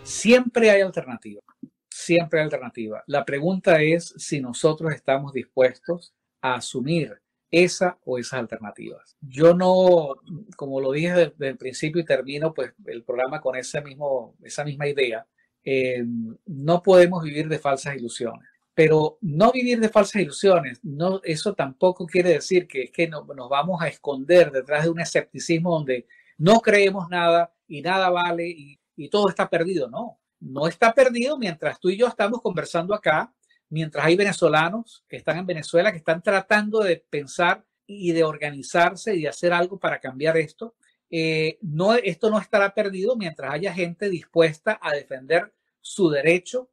Siempre hay alternativa, siempre hay alternativa. La pregunta es si nosotros estamos dispuestos a asumir esa o esas alternativas. Yo no, como lo dije desde el principio y termino pues el programa con esa misma idea, no podemos vivir de falsas ilusiones. Pero no vivir de falsas ilusiones, no, eso tampoco quiere decir que nos vamos a esconder detrás de un escepticismo donde no creemos nada y nada vale y todo está perdido. No, no está perdido mientras tú y yo estamos conversando acá, mientras hay venezolanos que están en Venezuela, que están tratando de pensar y de organizarse y de hacer algo para cambiar esto. No, esto no estará perdido mientras haya gente dispuesta a defender su derecho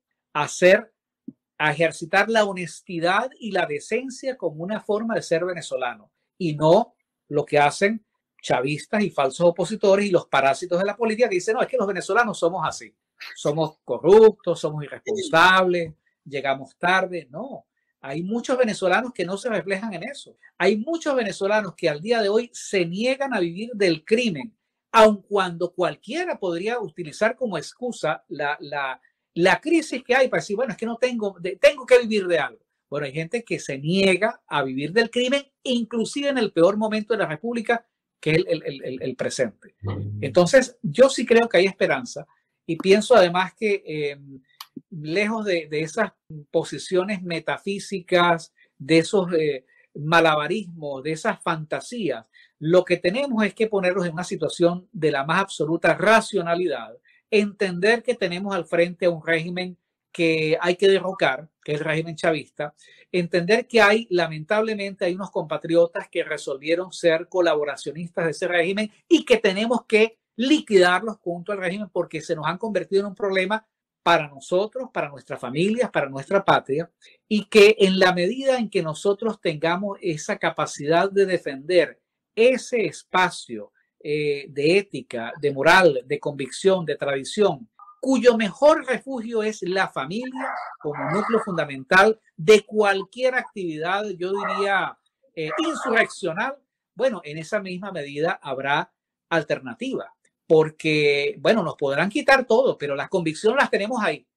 a ejercitar la honestidad y la decencia como una forma de ser venezolano y no lo que hacen chavistas y falsos opositores y los parásitos de la política que dicen, no, es que los venezolanos somos así, somos corruptos, somos irresponsables, llegamos tarde. No, hay muchos venezolanos que no se reflejan en eso. Hay muchos venezolanos que al día de hoy se niegan a vivir del crimen, aun cuando cualquiera podría utilizar como excusa la crisis que hay para decir, bueno, es que no tengo que vivir de algo. Bueno, hay gente que se niega a vivir del crimen, inclusive en el peor momento de la República, que es el presente. Entonces, yo sí creo que hay esperanza y pienso además que lejos de esas posiciones metafísicas, de esos malabarismos, de esas fantasías, lo que tenemos es que ponernos en una situación de la más absoluta racionalidad, entender que tenemos al frente a un régimen que hay que derrocar, que es el régimen chavista, entender que lamentablemente, hay unos compatriotas que resolvieron ser colaboracionistas de ese régimen y que tenemos que liquidarlos junto al régimen porque se nos han convertido en un problema para nosotros, para nuestras familias, para nuestra patria, y que en la medida en que nosotros tengamos esa capacidad de defender ese espacio de ética, de moral, de convicción, de tradición, cuyo mejor refugio es la familia como núcleo fundamental de cualquier actividad, yo diría, insurreccional, bueno, en esa misma medida habrá alternativa, porque, bueno, nos podrán quitar todo, pero las convicciones las tenemos ahí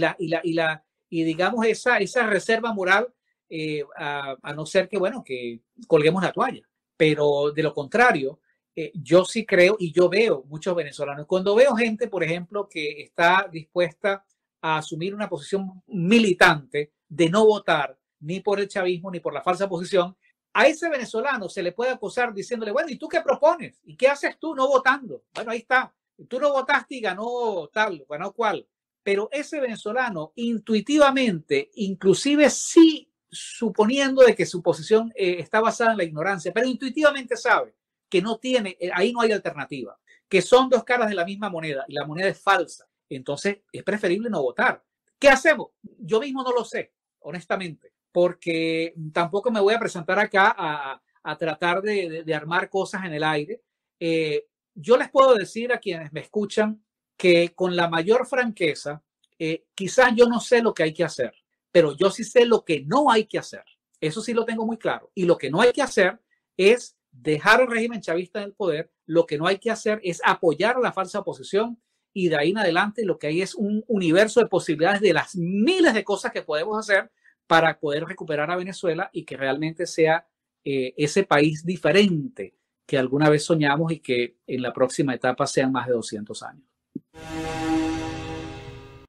y digamos, esa reserva moral, a no ser que, bueno, que colguemos la toalla, pero de lo contrario, yo sí creo y yo veo muchos venezolanos. Cuando veo gente, por ejemplo, que está dispuesta a asumir una posición militante de no votar ni por el chavismo ni por la falsa posición, a ese venezolano se le puede acusar diciéndole, bueno, ¿y tú qué propones? ¿Y qué haces tú no votando? Bueno, ahí está. Tú no votaste y ganó tal, ganó cual. Pero ese venezolano intuitivamente, inclusive sí suponiendo de que su posición está basada en la ignorancia, pero intuitivamente sabe que no tiene, ahí no hay alternativa, que son dos caras de la misma moneda y la moneda es falsa. Entonces es preferible no votar. ¿Qué hacemos? Yo mismo no lo sé, honestamente, porque tampoco me voy a presentar acá a tratar de armar cosas en el aire. Yo les puedo decir a quienes me escuchan que con la mayor franqueza, quizás yo no sé lo que hay que hacer, pero yo sí sé lo que no hay que hacer. Eso sí lo tengo muy claro. Y lo que no hay que hacer es dejar al régimen chavista en el poder. Lo que no hay que hacer es apoyar a la falsa oposición y de ahí en adelante lo que hay es un universo de posibilidades de las miles de cosas que podemos hacer para poder recuperar a Venezuela y que realmente sea ese país diferente que alguna vez soñamos y que en la próxima etapa sean más de 200 años.